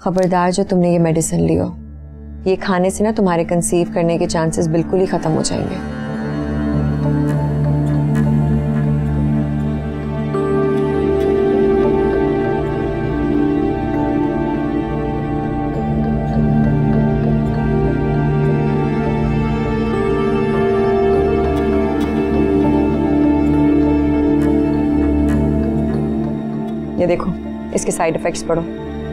खबरदार जो तुमने ये मेडिसिन ली हो, ये खाने से ना तुम्हारे कंसीव करने के चांसेस बिल्कुल ही खत्म हो जाएंगे। ये देखो, इसके साइड इफेक्ट्स पढ़ो।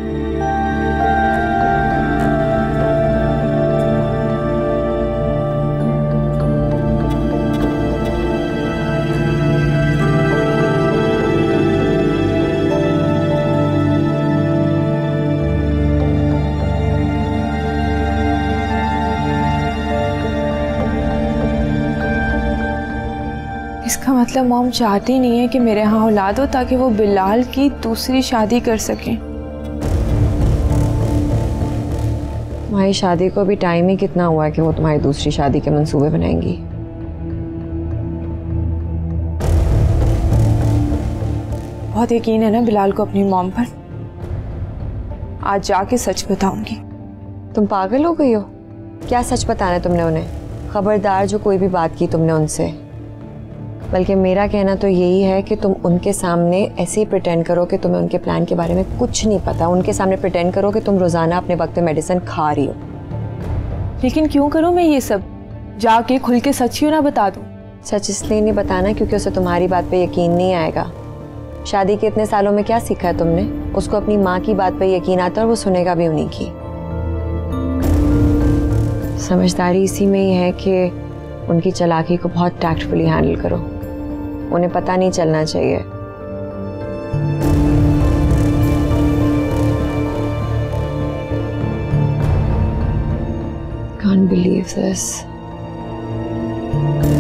इसका मतलब मॉम चाहती नहीं है कि मेरे यहाँ औलाद हो ताकि वो बिलाल की दूसरी शादी कर सकें। तुम्हारी शादी को भी टाइम ही कितना हुआ है कि वो तुम्हारी दूसरी शादी के मंसूबे बनाएंगी। बहुत यकीन है ना बिलाल को अपनी मॉम पर। आज जाके सच बताऊंगी। तुम पागल हो गई हो? क्या सच बताना है तुमने उन्हें? खबरदार जो कोई भी बात की तुमने उनसे। बल्कि मेरा कहना तो यही है कि तुम उनके सामने ऐसे ही प्रिटेंड करो कि तुम्हें उनके प्लान के बारे में कुछ नहीं पता। उनके सामने प्रिटेंड करो कि तुम रोजाना अपने वक्त पे मेडिसिन खा रही हो। लेकिन क्यों करूं मैं ये सब? जाके खुल के सच क्यों ना बता दूं? सच इसलिए नहीं बताना क्योंकि उसे तुम्हारी बात पे यकीन नहीं आएगा। शादी के इतने सालों में क्या सीखा है तुमने? उसको अपनी माँ की बात पे यकीन आता है और वो सुनेगा भी उन्हीं की। समझदारी इसी में ही है कि उनकी चालाकी को बहुत टैक्टफुली हैंडल करो। उन्हें पता नहीं चलना चाहिए। Can't believe this.